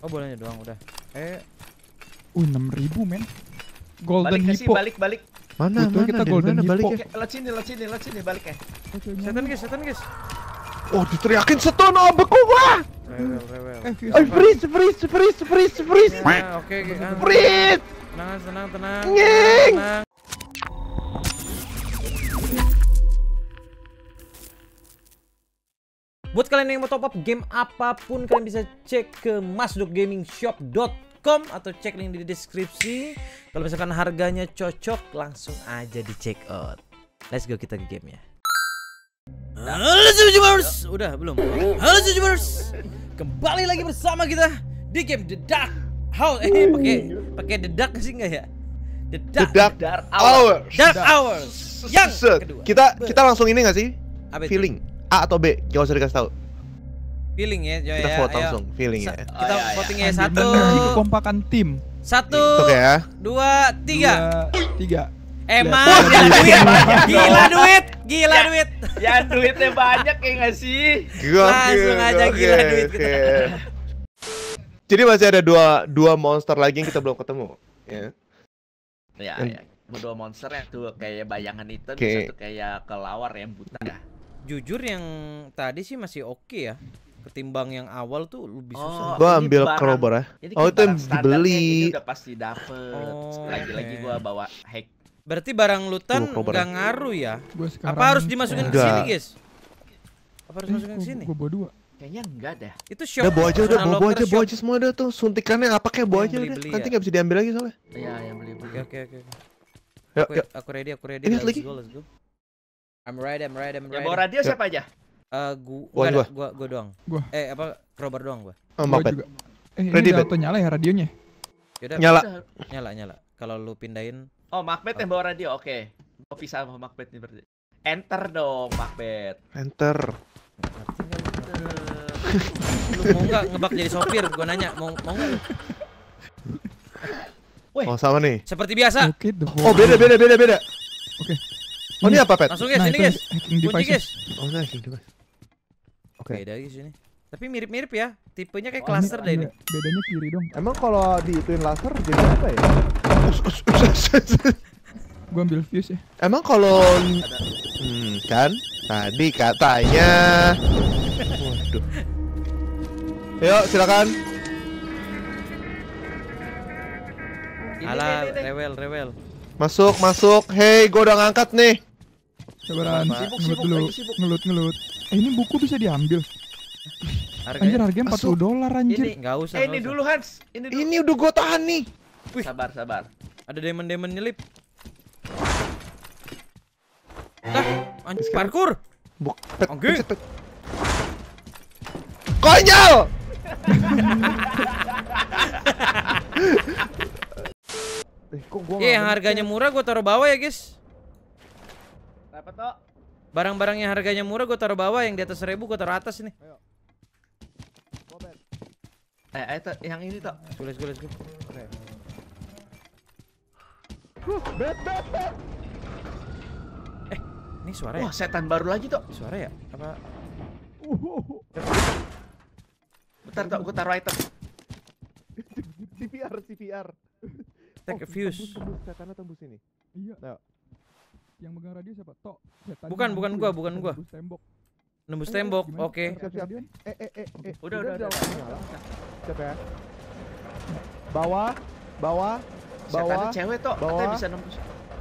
Oh bolanya doang udah. 6.000 men. Golden Balik sih, Hippo. balik. Butuh Mana mana kita di golden mana hippo. baliknya? Lewat sini balik ya. Setan guys. Oh diteriakin seton, oh beku gua. Rewel. Freeze. Ya, oke. Freeze. Tenang. Nying. Tenang. Buat kalian yang mau top up game apapun, kalian bisa cek ke masdukgamingshop.com atau cek link di deskripsi. Kalau misalkan harganya cocok, langsung aja di check out. Let's go kita ke gamenya. Halo Subscribers, udah belum? Halo Subscribers, kembali lagi bersama kita di game The Dark Hours. Pakai The Dark sih nggak ya? The Dark Hours. Dark Hours. Yang kedua. Kita langsung ini nggak sih? Apa itu? Feeling A atau B? Gak usah dikasih tahu. Feeling ya, Joy Kita ya. vote Ayo. langsung, feeling ya. Kita voting ya. Energi kekompakan tim. Satu, Oke ya. 2, 3. 3. Emang Gila duit. gila duit. Ya duitnya banyak ya nggak sih? Langsung aja gila duit kita. Jadi masih ada dua monster lagi yang kita belum ketemu. Ya. Ya. Dua monster yang tuh kayak bayangan itu, Oke. satu kayak kelawar yang buta. Jujur yang tadi sih masih oke ya. Ketimbang yang awal tuh lebih susah. Gua ini ambil barang- crowbar ya. Ini Oh, itu yang barang standarnya dibeli. Ini udah pasti dapet. Oh, Lagi-lagi oke. gua bawa hack. Berarti barang lutan Tuh, crowbar. nggak ngaruh ya? Gua sekarang. Apa harus dimasukin ke Enggak. sini, guys? Apa harus masukin ke sini? Gua bawa 2. Kayaknya enggak dah. Itu shop. Udah bawa personal bawa locker aja shop. semua dah tuh. Suntikannya apa kayak bawa Yang aja udah. beli-beli Nanti ya? nggak bisa diambil lagi soalnya. Iya, yang beli. Oke. Yuk. Aku ready. Ini Let's lagi. go. I'm ready. Yang bawa radio siapa aja? Gua doang. Gua. Apa crowbar doang gua. Oh, Gua maaf. juga. Ini Ready, udah Bet? auto nyala ya radionya. Yaudah, Nyala. nyala. Kalau lu pindahin Oh, Macbeth yang bawa radio. Oke. Gua pisah sama Macbeth nih berarti. Enter dong, Macbeth. Enter. ngerti nggak lu? Lu mau nggak ngebak jadi sopir? Gua nanya, mau nggak lu? Weh. Oh, sama nih. Seperti biasa. Oke, the Oh, beda. Oke. Oh, ini apa, Pet? Langsung guys, Nah, ini itu guys. hacking Kunci device. guys. Oh, nah, ini device. Oke. Beda guys ini. Tapi mirip-mirip ya. Tipenya kayak Oh, cluster deh ini. Bedanya kiri dong. Emang kalau diituin laser jadi apa ya? Gua ambil fuse ya. Emang kalau kan tadi katanya. Waduh. Yuk, silakan. Alah, Ini. rewel. Masuk. Hei, gua udah ngangkat nih. Sabaran. Sibuk, Ngelut dulu. lagi sibuk. Ngelut. Ini buku bisa diambil. Anjir, Harganya harganya Masuk. $40 anjir. Ini. nggak usah. Ini nggak usah. dulu Hans. Ini dulu. Ini udah gua tahan nih. Sabar. Ada demon nyelip. Dah, anjir parkur. Pet, Oke. pet. Konyol. Kok gua Iya, yang harganya murah gua taruh bawah ya, guys. Apa toh? Barang-barang yang harganya murah gua taruh bawah, yang di atas 1000 gua taruh atas nih. Itu yang ini toh. Let's go. Bet. Ini suara ya? Wah, setan baru lagi toh. Suara ya? Apa? Bentar toh, gua taruh item. CPR. Take a fuse. Tembus, setannya tembus ini. Iya. Ayo. Yang megang radio siapa? Tok. Setan Bukan yang gua, muncul, bukan gua. tembus tembok. Nembus tembok. Gimana? Oke. Siap. Radian? Udah. Udah. Siap ya. Bawah. Setannya cewek toh. Bawah. Katanya bisa nembus.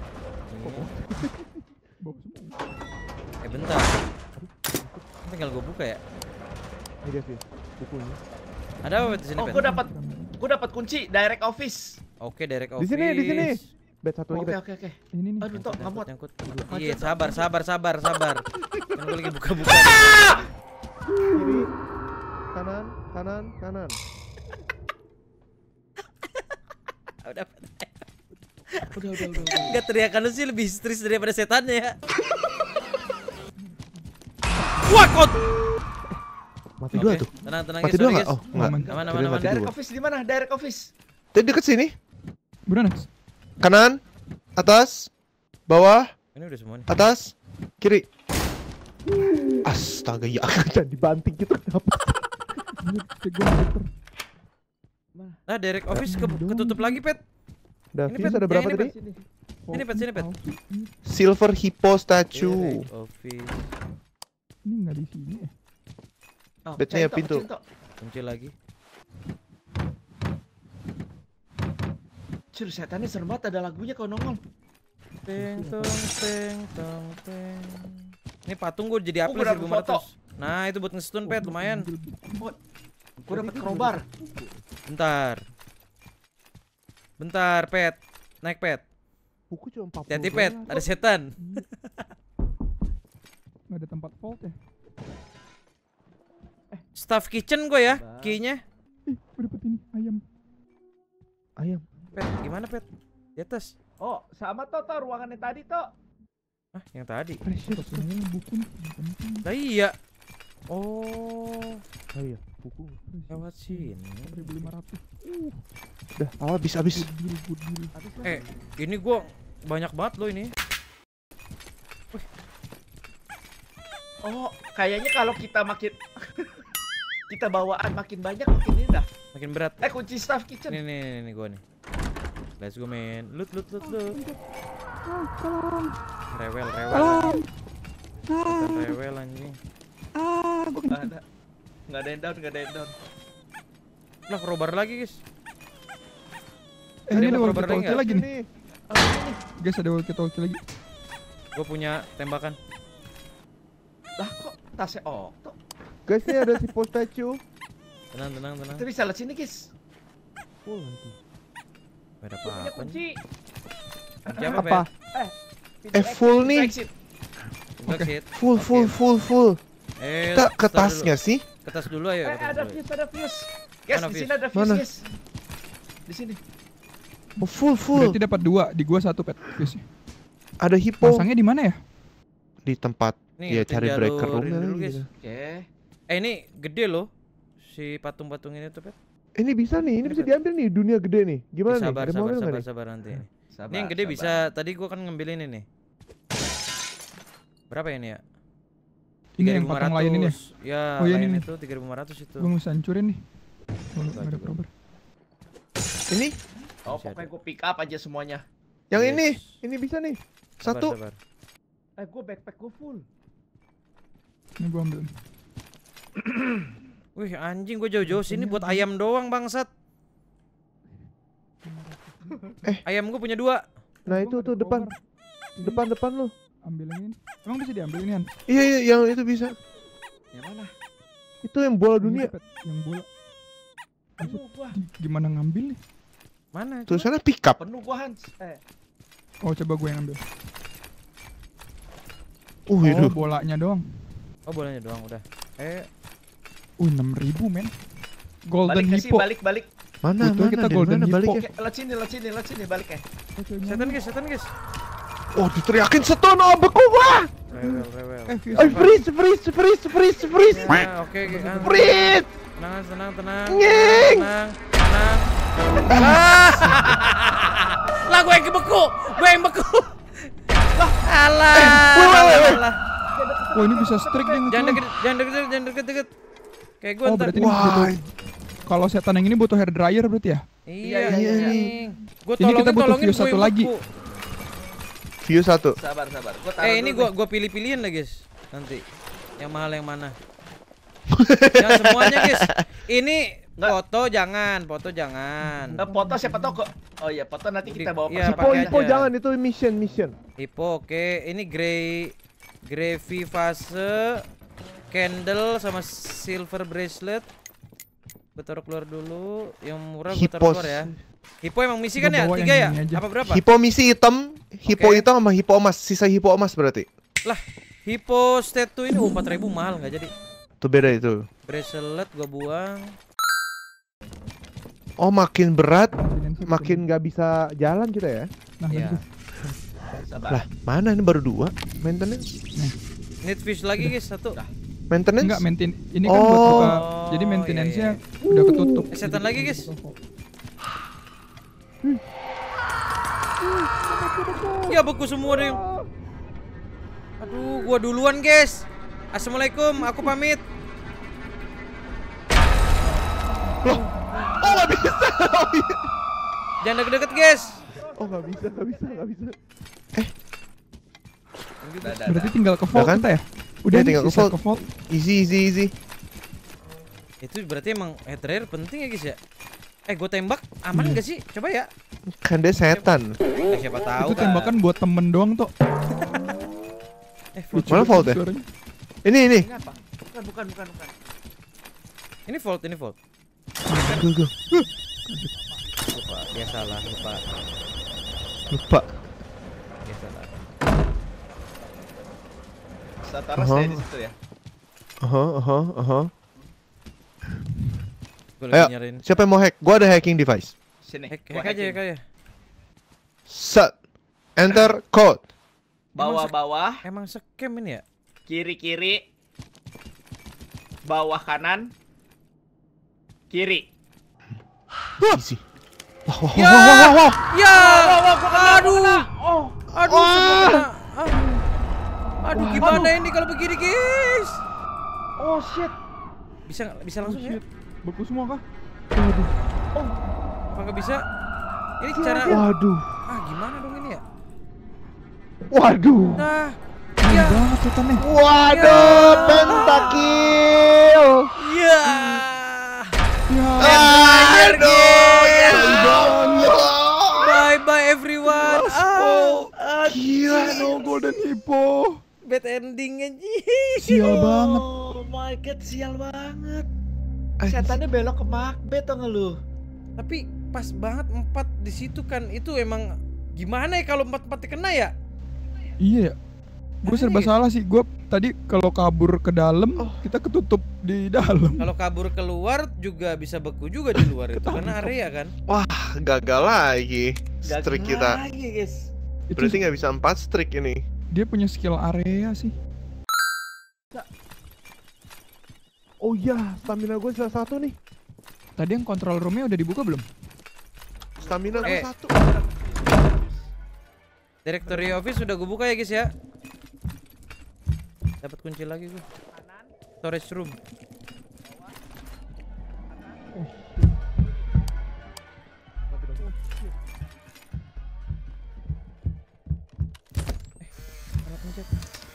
Bawa semua. Bentar. Tinggal gua buka ya. Ini dia sih bukunya. Ada apa di sini, Oh, Pet? gua dapat kunci direct office. Oke, direct Di sini. office. Bet satu lagi, Oke. Bet. Ini nih. Aduh, toh, nggak muat. Nyangkut. Iya, sabar. Kan gua lagi buka-buka. Kiri. Kanan. Udah. Udah. Enggak, teriakan lu sih lebih histeris daripada setannya ya. Wah, kot. Mati dua tuh. Tenang Mati guys, dua sorry, nggak? guys. Oh, enggak. Aman. Mati Direct dua. office di mana? Direct office. Tadi deket sini. Beneran? Kanan, atas, bawah, Ini udah semua nih. atas, kiri. Astaga, ya. Dan dibanting gitu kenapa? Iya, cek gua meter. Nah, direct office ketutup lagi, Pet. Udah, Ini, Fuse Pet, ada berapa yang ini, tadi? Pet. Sini, Pet, sini, Pet. Silver Hippo statue. Direct office. Ini nggak di sini ya? Oh, Bednya Cinto, pintu. Cinto. Kunci lagi. Cur, setannya serem banget, ada lagunya kalau nongol. Teng tong teng tong teng. Ini patung gue jadi Oh, upload gua dapet 1500. Nah, itu buat nge-stun, Pet, lumayan. Gue dapet crowbar. Bentar. Bentar, Pet. Naik, Pet. Buku cuma 40. Hati-hati, Pet. Ada setan. Nggak ada tempat vault ya? Staff kitchen gue ya, key-nya. Gue dapet ini ayam. Ayam. Pet, gimana, Pet? Di atas. Oh, sama toh ruangannya tadi toh. Ah, yang tadi. Precious. Ini buku nih. Penting. Lah iya. Oh, Oh iya, buku. lewat sini. 1500. Udah, habis. Good deal. Ini gua banyak banget loh ini. Oh, kayaknya kalau kita makin kita bawaan makin banyak makin ini dah. Makin berat. Kunci staff kitchen. Nih gua nih. Let's go, man. Loot. Rewel. Bukan rewel anjing. Nggak ada yang down. Lah, crowbar lagi, guys. Ini Ada ada yang walkie talkie nggak? lagi nih. Guys, ada walkie talkie lagi. Gua punya tembakan. Lah kok tasnya Okto? Guys, ini ada si post statue. Tenang. Kita bisa lihat sini, guys. Full nanti. Gak ada Gua punya apa-apa nih. kunci. Kunci apa, Apa? Pet? Full nih. Exit. Exit. Full. Kita ke start tasnya sih. dulu. Ke tas dulu ayo. ke tas Ada dulu. fuse. Guys, Mana di fuse? sini ada fuse, Mana? guys. Di sini. Oh, full. Berarti dapat 2, di gua 1 pet. Guys. Ada hippo Pasangnya di mana ya? di tempat. Nih, Ya cari jalur breaker room ini dulu, gitu. guys. Oke. Ini gede loh. Si patung-patung ini tuh, Pet. Ini bisa nih, ini bisa diambil nih, dunia gede nih. Gimana nih? Sabar Ada mobil nggak nih? sabar nanti. Sabar, Ini yang gede sabar. bisa. Tadi gua kan ngambil ini nih. Berapa ya ini ya? Ini yang patung lain ini ya? Ya, Oh, iya, lain ini. itu 3.500 itu. Gua mesti hancurin nih. Nggak ada Coba. crowbar. Ini Oh, pokoknya gue pick up aja semuanya. yang Yes. ini bisa nih. Sabar, Satu. sabar. Gue backpack gue full. Ini gua ambil. Wih, anjing gua jauh-jauh sini buat ayam doang, bangsat. Ayam gua punya 2. Nah itu tuh depan, depan lu. Ambil yang ini. Emang bisa diambil ini Han? Iya, yang itu bisa. Yang mana? Itu yang bola Ini dunia. Pet, yang bola. Penuh gua. Gimana ngambil nih? Mana? Tulisannya pick up. Penuh gua, Hans. Oh, coba gue yang ambil. Oh, Itu. bolanya doang. Oh, bolanya doang udah. 6.000 men. Golden Balik ke sini, Hippo. balik. Mana Butuh kita dari golden mana hippo. baliknya? Oke, lihat sini baliknya. Setan, guys. Oh, diteriakin seton, oh beku gua. Rewel. Fuse. Freeze. Ya, oke. Freeze. Tenang. Nying. Tenang. Lah, gue yang beku. Alah. Oh, ini bisa strike nih. Jangan deket. Kayak gue Oh, ntar. berarti ini butuh. Kalau setan yang ini butuh hair dryer berarti ya? Iya. Gue Ini kita butuh tolongin fuse satu gue yang lagi. beku. View 1. Sabar. Gua taruh Ini dulu nih. gua pilih-pilihin lah, guys. Nanti. Yang mahal yang mana? Jangan semuanya, guys. Ini Nggak. foto jangan. Foto siapa tau kok. Oh iya, foto nanti kita bawa Iya, pas pakai Hippo aja. jangan, itu mission. Hippo, oke. Ini Gravy Vase, candle sama silver bracelet. Gue taruh keluar dulu. Yang murah gue taruh keluar ya. Hippo emang misi kan Gua ya? bawa 3 yang ya? ini aja. Apa berapa? Hippo misi hitam, hippo Oke. hitam sama hippo emas. Sisa hippo emas berarti. Lah, Hippo statue ini 4.000 mahal nggak jadi. Tuh beda itu. Bracelet gua buang. Oh, makin berat, Makin nggak bisa jalan kita ya. Nah, Iya. bagus. Sabar. lah mana ini baru 2 maintenance. Need fish lagi, guys, 1. Maintenance. Enggak, ini kan buat Oh. buka. Jadi maintenance-nya udah ketutup. Setan lagi, guys. Ya beku semua deh. Aduh, gua duluan, guys. Assalamualaikum, aku pamit. Oh, nggak bisa. Jangan deket-deket, guys. Oh, nggak bisa. Berarti tinggal ke vault Udah kan? kita ya? Udah Ya, nih, tinggal ke sisa vault. Easy. Itu berarti emang head rare penting ya, guys ya? Gue tembak aman gak sih? Coba ya. Kan dia setan. Siapa tahu Itu tembakan buat temen doang tuh. vault. Mana vault ya? Suaranya. Ini. Ini apa? Bukan. Ini vault. Go. Lupa, biasalah, lupa. Biasalah. Satara saya di situ ya. Gue Ayo, lagi nyariin. siapa yang mau hack? Gua ada hacking device. Sini. Hack gua aja, hacking. hack aja. Set. Enter code. Bawah-bawah, Emang scam ini ya? kiri-kiri, bawah kanan, kiri. Easy. Ya! Ya! Aduh! Aduh, semua kena. Aduh, gimana ini kalau begini, guys? Oh shit. Bisa langsung ya? Shit. Beku semua kah? Apa nggak bisa? Ini cara Waduh. gimana dong ini ya? Waduh. Nah, Keren ya. banget setannya. Waduh, pentakill. Ya. Ya. Bye bye everyone. Gila. No golden hippo. Bad ending aja. Sial banget. Oh my god, sial banget. Setannya belok ke Macbeth tau nggak lu? Tapi pas banget 4 di situ kan, itu emang gimana ya kalau 4-4 kena ya? Iya ya. Gue serba salah sih. Gue tadi kalau kabur ke dalam, kita ketutup di dalam. Kalau kabur keluar juga bisa beku juga di luar itu karena area kan. Wah, gagal lagi. Streak kita. Lagi guys. Itu Berarti nggak bisa 4 streak ini. dia punya skill area sih. Oh iya, stamina gue salah satu nih. Tadi yang control roomnya udah dibuka belum? Stamina gue 1. Directory office sudah gue buka ya guys ya. Dapat kunci lagi gue. Storage room. Salah pencet.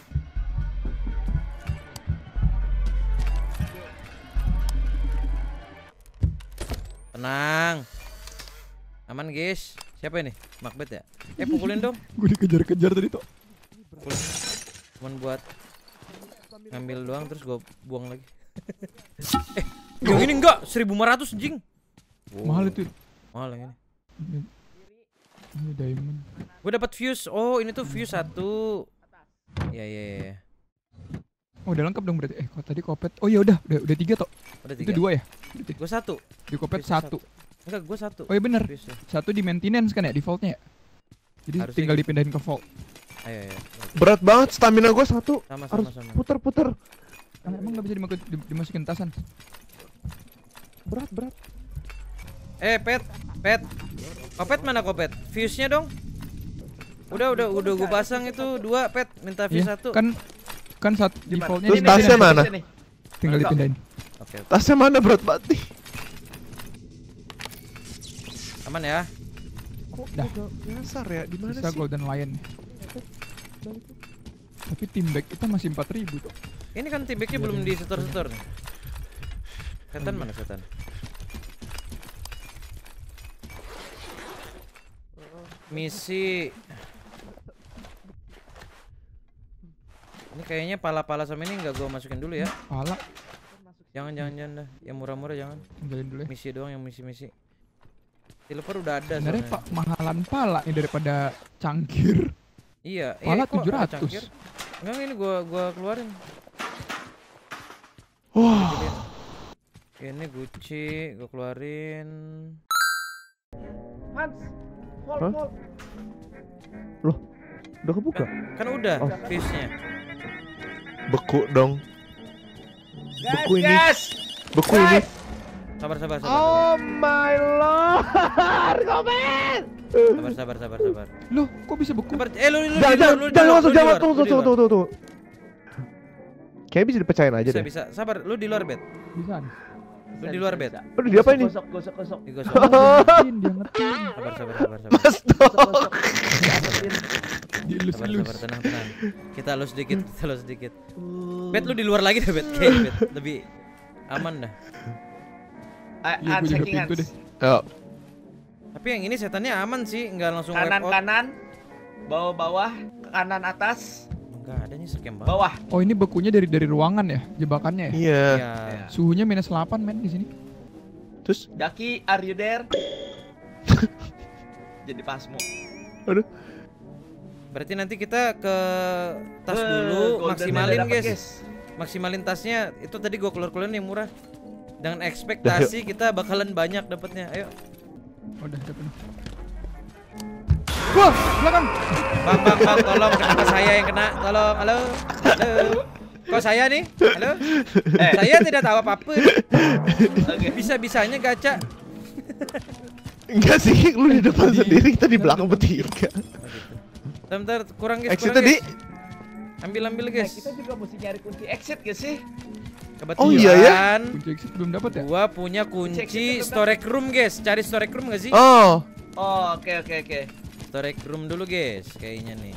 Tenang. Aman guys. Siapa ini? Macbeth ya? Pukulin dong. Gue dikejar-kejar tadi tuh. Pukulin. Cuman buat ngambil doang terus gue buang lagi. Yang ini enggak 1.500 anjing. Mahal itu. Mahal yang ini. Ini diamond. Gue dapat fuse. Oh, ini tuh fuse 1. Ya. Oh, udah lengkap dong berarti. Kok tadi kopet. Oh ya udah 3 toh. Udah 3. Itu 2 ya? Gue 1. Di kopet Fuse-nya 1. Enggak, gue 1. Oh iya bener. Fuse-nya. 1 di maintenance kan ya defaultnya ya? Jadi Harusnya tinggal gitu. dipindahin ke vault. Ayo. Berat banget stamina gue 1. Sama. Harus puter-puter. Emang nggak bisa dimasukin tasan? Berat. Pet. Kopet mana kopet? Fuse-nya dong. Udah gue pasang itu 2 pet. Minta fuse Iya, 1. kan saat defaultnya Terus di tasnya maintenance. mana? Sini. Tinggal dipindahin. Oke. Tasnya mana berat banget nih? Aman ya. Dah. Nyasar ya, di mana Sisa sih? golden lion. Tapi team back kita masih 4.000 tuh. Ini kan tibeknya belum disetor-setor nih. Setan mana setan? Misi. Ini kayaknya pala-pala sama ini nggak gua masukin dulu ya. Pala Jangan dah. Yang murah-murah jangan. tinggalin dulu ya. Misi doang yang misi-misi. Silver udah ada Sebenarnya soalnya. pak mahalan pala nih daripada cangkir. Iya, Pala kok ada 700. cangkir? Enggak, ini gua keluarin. Wah, Ini Gucci, gua keluarin. Hans. Hah? Fall. Udah kebuka? Kan udah Oh. fuse-nya. beku dong. Beku ini. Gas. Beku ini. Sabar. Oh my lord, komen. Sabar. Loh, kok bisa beku? Sabar. Lu di Jangan luar, masuk, lu di jangan luar, tunggu. lu di luar. Kayaknya bisa dipecahin aja deh. Bisa. Sabar, lu di luar, Bet. Bisa nih. Lu di luar, Bet. Aduh, dia apa ini? Gosok. Digosok. Ngetin, dia ngetin. Sabar. Mas dong. Dielus-elus. Sabar, tenang. Kita halus sedikit. Bet, lu di luar lagi deh, Bet. Kayaknya, Bet. Lebih aman dah. Iya, gua jaga pintu deh. Ayo. Tapi yang ini setannya aman sih, nggak langsung wipe out. Kanan, bawah, kanan atas, Enggak ada nih scam banget. bawah. Oh, ini bekunya dari ruangan ya, jebakannya ya. Iya. Iya. Suhunya -8 men di sini. Terus Daki, are you there? Jadi pasmo. Berarti nanti kita ke tas Golden dulu, maksimalin dapet, guys. Maksimalin tasnya. Itu tadi gua keluar-keluarin yang murah. Dengan ekspektasi kita bakalan banyak dapatnya. Ayo. Udah dapet nih. Wah, belakang. Bang, tolong, kenapa saya yang kena? Tolong, halo. Kok saya nih? Halo. Saya tidak tahu apa-apa. Oke. Bisa-bisanya gacha. enggak sih, lu di depan sendiri, kita di belakang bertiga. Bentar, kurang guys. Exit kurang, tadi. guys. Ambil Nah, guys. kita juga mesti nyari kunci exit gak sih? Kebetulan. Oh, iya ya? Kunci exit belum dapat ya? Gua punya kunci Cek, storage room guys. Cari storage room gak sih? Oh, Oh, oke. Storage room dulu guys, kayaknya nih.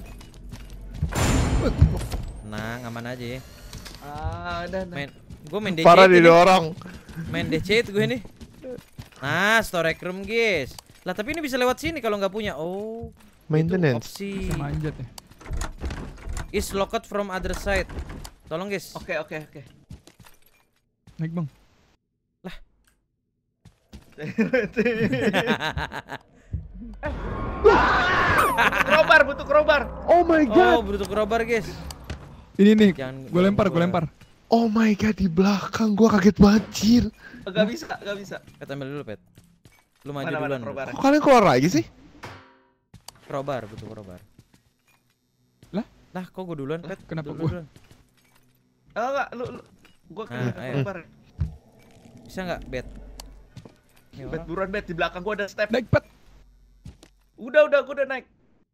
Nah, aman aja ya. Udah. Gue main DC parah itu nih. didorong. Main DC itu gue nih. Nah, storage room guys. Lah tapi ini bisa lewat sini kalau nggak punya. Oh, Maintenance. itu opsi. Bisa manjat ya. Is locked from other side. Tolong guys. Oke. Naik bang. Butuh crowbar. Oh my god. Oh, butuh crowbar guys. Ini nih, Jangan gue lempar. Oh my god, di belakang gua kaget banget. Gak bisa. Pet ambil dulu, Pet. Lu maju Mana duluan. crowbar? Kok kalian keluar lagi sih? Crowbar, butuh crowbar. Lah, kok gue duluan, Pet? Kenapa Lu gua? duluan. Oh enggak, lu gua Nah, kena ayo. crowbar. Bisa nggak, Bet? Ini Bet orang. buruan Bet, di belakang gua ada step. Naik pet. Udah, gua udah naik.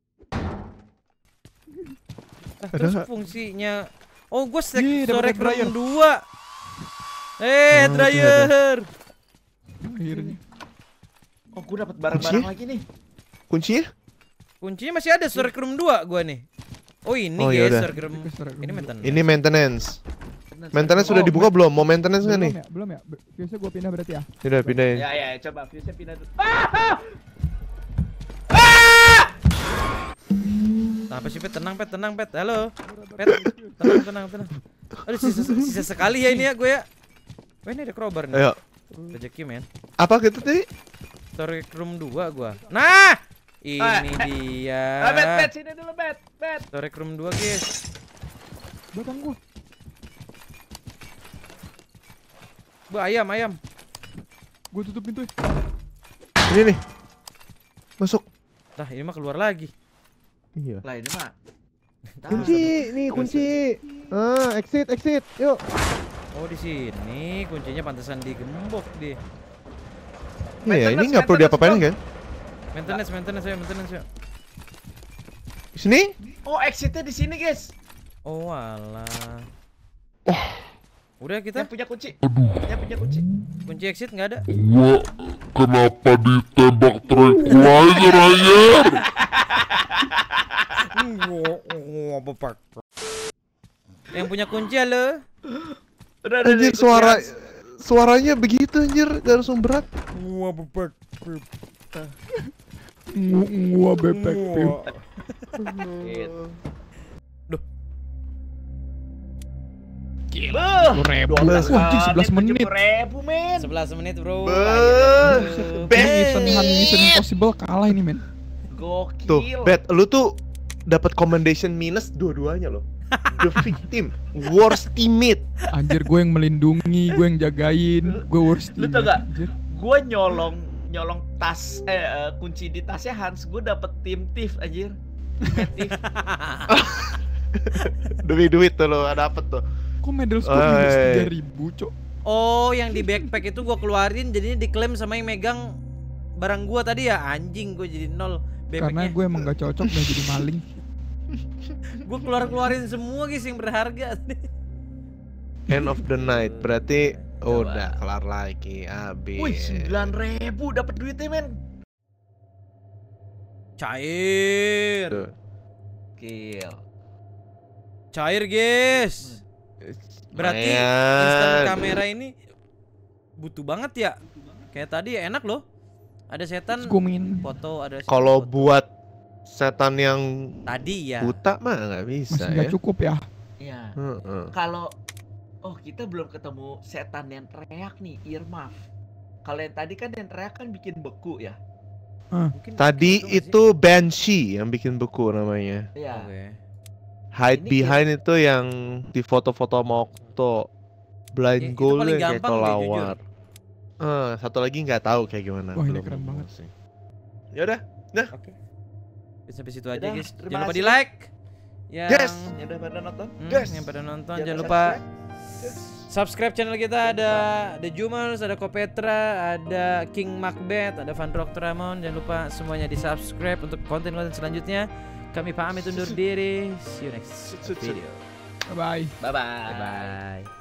Lah, terus fungsinya. Oh, gue Ih, dapet storage dryer. room 2. Dryer. Akhirnya. Oh, gua dapat barang-barang lagi nih. Kuncinya? Kuncinya masih ada storage room 2 gua nih. Oh, ini Oh, guys, yaudah. storage room. Ini storage room Ini dua. maintenance. Ini maintenance. Maintenance sudah Oh, dibuka belum? Mau maintenance nggak nih? Belum ya. Biasa gua pindah berarti ya. Sudah pindahin. Ya, coba fuse pindah dulu. Nah, apa sih, Pet? Tenang, Pet. Halo. Pet. Tenang. Aduh, sisa sekali ya ini ya gue ya. Wah, ini ada crowbar nih. Ayo. Rezeki, men. Apa gitu tadi? Storage room 2 gua. Nah, ini dia. Bet, sini dulu, Bet. Storage room 2, guys. Belakang gua. Bu, ayam. Gua tutup pintu. Ini nih. Masuk. Lah, ini mah keluar lagi. Iya. Lah, ini mah. Kunci. Exit. Yuk. Oh, di sini kuncinya pantesan digembok dia. Iya, ini nggak perlu diapa-apain kan? Maintenance ya. Di sini? Oh, exitnya di sini, guys. Oh, alah. Udah kita Yang punya kunci. Yang punya kunci. kunci exit nggak ada. Gua kenapa ditembak tranquilizer aja? Yang punya kunci halo. Udah, Anjir, suaranya begitu anjir, gak langsung berat. Gua bebek pim. Gila. 20.000. Anjing 11 menit. 7.000, men. 11 menit, Bro. Mission Impossible kalah ini, men. Tuh, Gokil. Bet, lu tuh dapat commendation minus dua-duanya loh. The victim, worst teammate. Anjir, gue yang melindungi, gue yang jagain, gue worst Lu team. tau gak? Anjir. Gua nyolong tas kunci di tasnya Hans, gue dapet tim thief anjir. Thief. Demi duit tuh lo dapet tuh. Kok medal score minus 3.000, cok? Oh, yang di backpack itu gua keluarin jadinya diklaim sama yang megang barang gua tadi ya. Anjing, gua jadi 0 Karena backpacknya. gue emang gak cocok gak jadi maling. Gua keluarin semua guys yang berharga. End of the night, berarti Udah kelar lagi, habis. Wih, 9.000 dapat duitnya, men. Cair. Tuh. Kill. Cair, guys. Berarti Lumayan. instant kamera ini butuh banget ya. Kayak tadi ya enak loh. Ada setan Skumin. foto, ada setan Kalau foto. buat setan yang tadi ya. buta mah nggak bisa Masih ya. nggak cukup ya. Iya. Heeh. Kalau kita belum ketemu setan yang teriak nih, earmuff. Kalau yang tadi kan yang teriak kan bikin beku ya. Mungkin Tadi nggak sih? itu Banshee yang bikin beku namanya. Iya. Oke. Hide Ini behind itu yang di foto-foto Mokto. Blind Itu goal paling yang kayak gampang deh, kelawar. Satu lagi nggak tahu kayak gimana. Wah, ini belum keren nemu banget. sih. Ya udah. Oke. Sampai situ aja, Udah, guys. terima Jangan lupa kasih. di like. Yang Yes. Yang udah pada nonton. yang pada nonton jangan lupa subscribe channel kita. Ada Jumals, ada Kopetra, ada King Macbeth, ada Van Rock Tramon. Jangan lupa semuanya di subscribe untuk konten-konten selanjutnya. Kami pamit undur diri. See you next video. Bye bye. Bye-bye. Bye bye.